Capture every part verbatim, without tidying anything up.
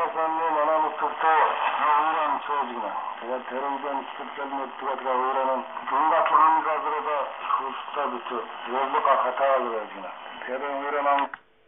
Sasanlı bana tutuktu. Uğran çocuğuna. Eğer terörden çıkıp gelmek tüketle Uğran'ın Cumhurbaşkanı kadroda hususta bütü. Yolluk hata alıyor yine. Terör Uğran'ın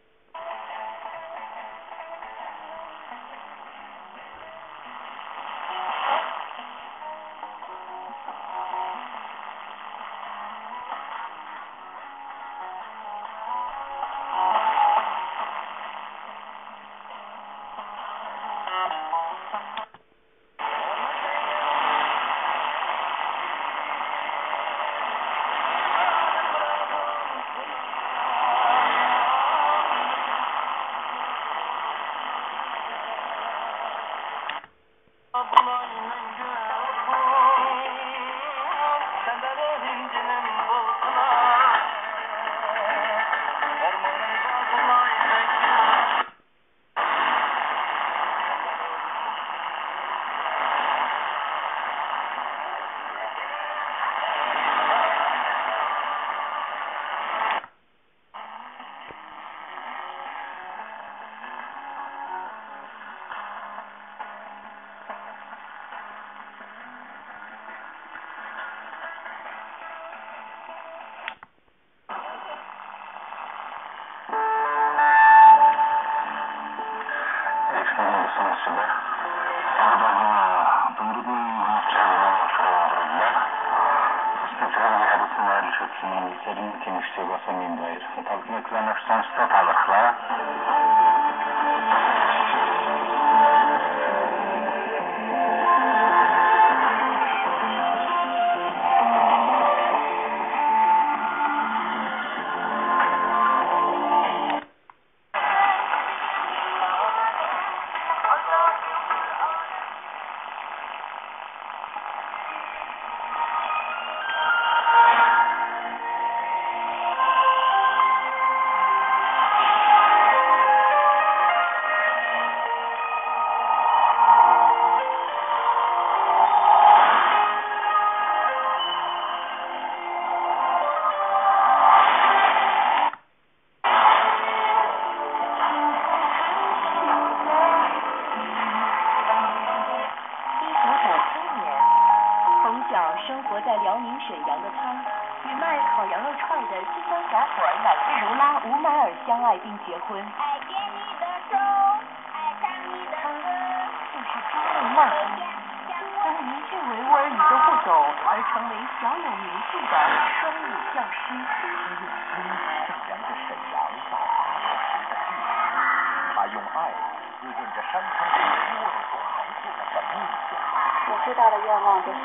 生活在辽宁沈阳的他，与卖烤羊肉串的新疆小伙乃至如拉吴买尔相爱并结婚。 爱牵你的手，爱唱你的歌， 就是朱梦曼，从一句维吾尔语都不懂而成为小有名气的双语教师。 他用心丈量着沈阳到阿拉时的距离，他用爱滋润着山川人文和孩子们的梦想。 我最大的愿望就是。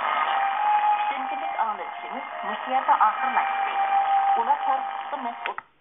Sinterlik aandachtingen moest jij van achternacht. Hoe dat haar de mes op